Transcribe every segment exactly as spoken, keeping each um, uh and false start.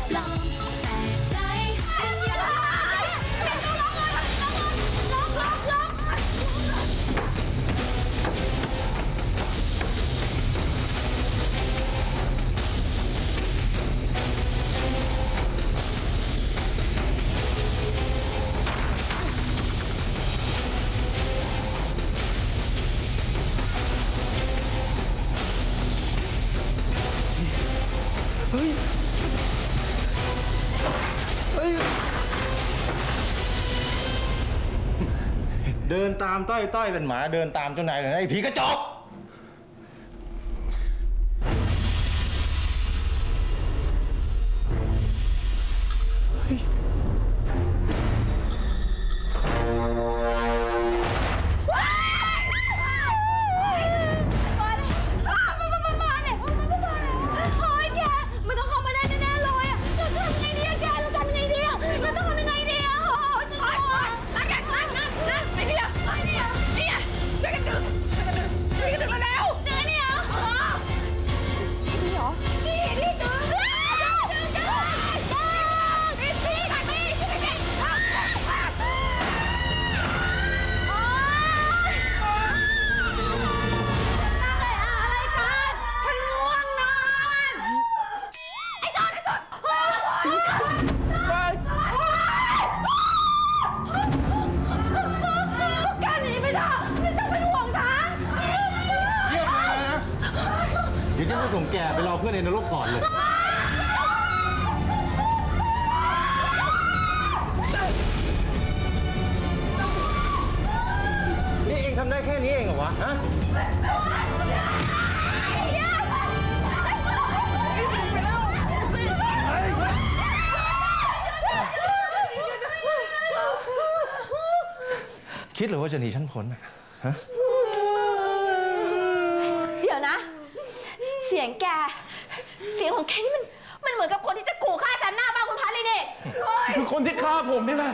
ปลอมแต่ใจเป็นยาเป็นตัวล็อกเลยล็อกล็อกล็อกเฮ้ย เฮ้ยเดินตามต้อยต้อยเป็นหมาเดินตามเจ้านายเลยนะไอ้ผีกระจอกส่งแกไปรอเพื่อนในนรกก่อนเลยนี่เองทำได้แค่นี้เองเหรอวะฮะคิดหรือว่าจะหนีฉันพ้นอะฮะเดี๋ยวนะเสียงแกเสียงของแกนี่มันมันเหมือนกับคนที่จะขู่ฆ่าฉันหน้าบ้านคุณพัดเลยนี่คือคนที่ฆ่าผมนี่แหละ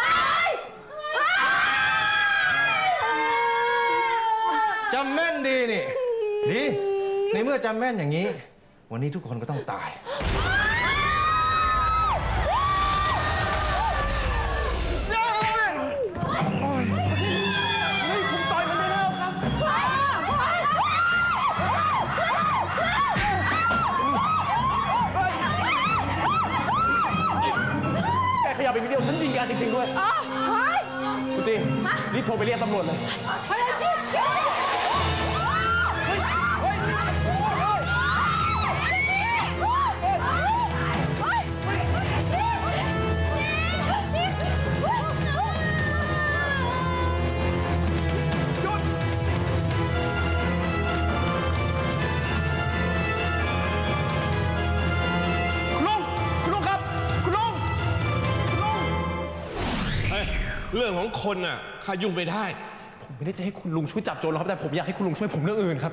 จำแม่นดีนี่ดีในเมื่อจำแม่นอย่างนี้วันนี้ทุกคนก็ต้องตายขยับไปนิดเดียวฉันยิงแกจริงๆด้วยอ๋อเฮ้ยคุณจีรีบโทรไปเรียกตำรวจเลยไปเลยจีเรื่องของคนน่ะข้ายุ่งไม่ได้ผมไม่ได้จะให้คุณลุงช่วยจับโจรหรอกครับแต่ผมอยากให้คุณลุงช่วยผมเรื่องอื่นครับ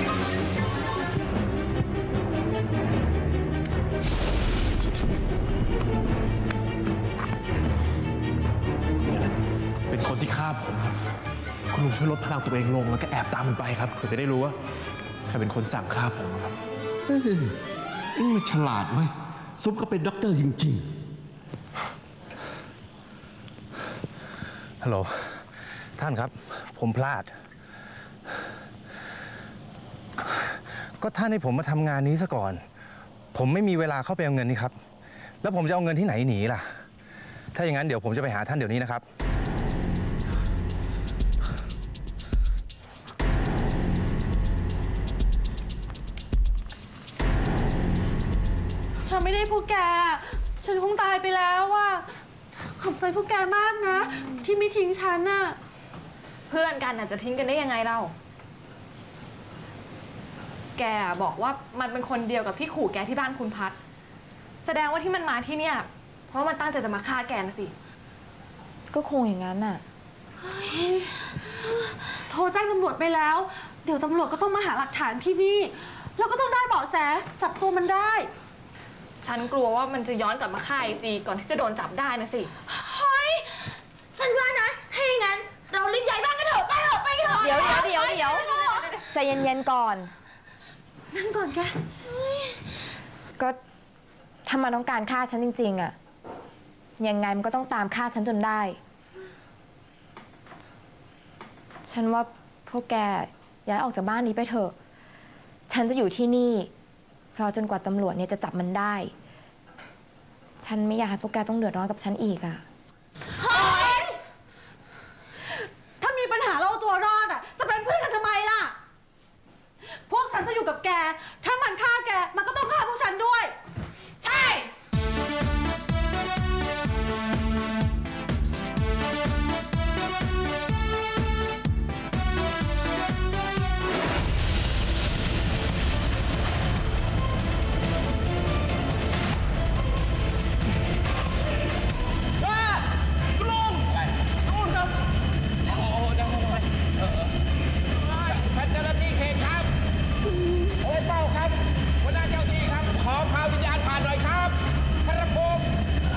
เป็นคนที่ฆ่าผมครับคุณลุงช่วยลดพลังตัวเองลงแล้วก็แอบตามมันไปครับเพื่อจะได้รู้ว่าใครเป็นคนสั่งฆ่าผมครับเฮ้ยนี่มันฉลาดเว้ยสมก็เป็นด็อกเตอร์จริงๆฮัลโหลท่านครับผมพลาดก็ท่านให้ผมมาทำงานนี้ซะก่อนผมไม่มีเวลาเข้าไปเอาเงินนี่ครับแล้วผมจะเอาเงินที่ไหนหนีล่ะถ้าอย่างนั้นเดี๋ยวผมจะไปหาท่านเดี๋ยวนี้นะครับฉันไม่ได้พวกแกฉันคงตายไปแล้วว่ะขอบใจพวกแกมากนะที่ไม่ทิ้งฉันน่ะเพื่อนกันน่ะจะทิ้งกันได้ยังไงเราแกบอกว่ามันเป็นคนเดียวกับที่ขู่แกที่บ้านคุณพัดแสดงว่าที่มันมาที่เนี่ยเพราะมันตั้งใจจะมาฆ่าแกนะสิก็คงอย่างนั้นน่ะโทรแจ้งตำรวจไปแล้วเดี๋ยวตำรวจก็ต้องมาหาหลักฐานที่นี่แล้วก็ต้องได้เบาะแสจับตัวมันได้ฉันกลัวว่ามันจะย้อนกลับมาฆ่าไอจีก่อนที่จะโดนจับได้นะสิเฮ้ยฉันว่านะถ้าอย่างนั้นเรารีบย้ายบ้านกันเถอะไปเถอะไปเถอะเดี๋ยวเดี๋ยวเดี๋ยวเดี๋ยวใจเย็นๆก่อนนั่งก่อนแกก็ถ้ามันต้องการฆ่าฉันจริงๆอะยังไงมันก็ต้องตามฆ่าฉันจนได้ ฉันว่าพวกแกย้ายออกจากบ้านนี้ไปเถอะ ฉันจะอยู่ที่นี่รอจนกว่าตำรวจเนี่ยจะจับมันได้ ฉันไม่อยากให้พวกแกต้องเดือดร้อนกับฉันอีกอะถ้ามีปัญหาเราเอาตัวรอดอ่ะ จะเป็นเพื่อนกันทำไมล่ะ พวกฉันจะอยู่กับแก ถ้ามันฆ่าแก มันก็ต้องฆ่าพวกฉันด้วยใช่ท่านเจ้าหน้าที่เขตครับโอ้ยเป้าครับหัวหน้าเจ้าที่ครับ ขอพาวิญญาณผ่านหน่อยครับพระภูมิ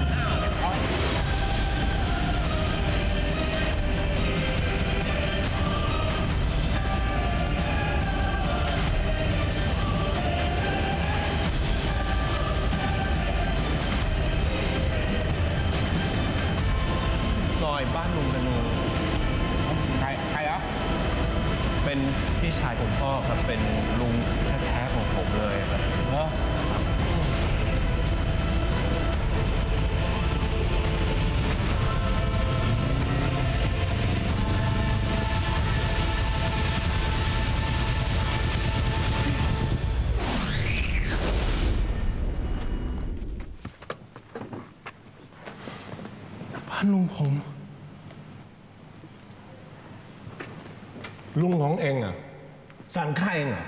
ซอยบ้านลุงธนูใครใครเหรอเป็นพี่ชายของพ่อครับ เป็นลุงแท้ๆของผมเลยครับเหรอบ้านลุงผมลุงของเองอ่ะ สั่งฆ่าเองอ่ะ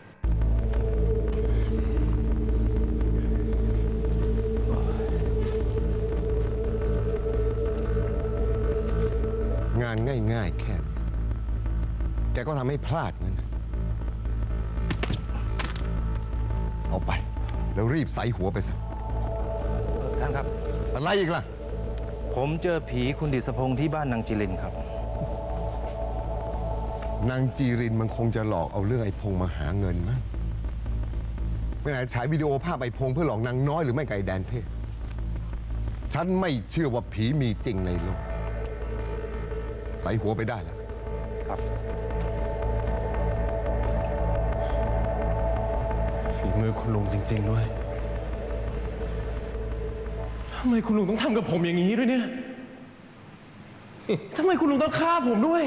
งานง่ายๆแค่นี้แกก็ทำให้พลาดงั้นเอาไป แล้วรีบใส่หัวไปซะท่านครับอะไรอีกล่ะผมเจอผีคุณดิษพงษ์ที่บ้านนางจิรินครับนางจีรินมันคงจะหลอกเอาเรื่องไอ้พงมาหาเงินมั้งไม่ไหนฉายวิดีโอภาพไอ้พงเพื่อหลอกนางน้อยหรือไม่ไก่แดนเทพ ฉันไม่เชื่อว่าผีมีจริงในโลก ใส่หัวไปได้แล้วครับฝีมือคุณลุงจริง ๆ ด้วย ทำไมคุณลุงต้องทำกับผมอย่างนี้ด้วยเนี่ย ทำไมคุณลุงต้องฆ่าผมด้วย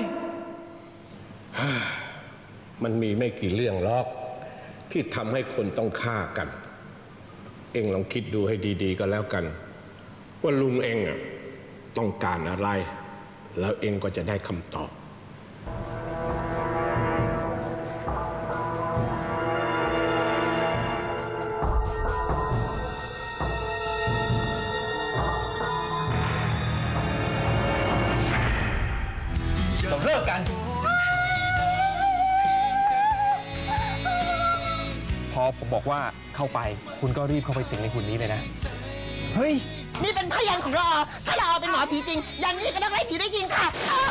มันมีไม่กี่เรื่องหรอกที่ทำให้คนต้องฆ่ากัน เองลองคิดดูให้ดีๆก็แล้วกัน ว่าลุงเองอ่ะต้องการอะไร แล้วเองก็จะได้คำตอบเราเลิกกัน พอผมบอกว่าเข้าไป คุณก็รีบเข้าไปสิงในหุ่นนี้เลยนะ เฮ้ยนี่เป็นพยานของเราถ้าเราเป็นหมอผีจริง ยันนี่ก็ต้องไล่ผีได้จริงค่ะ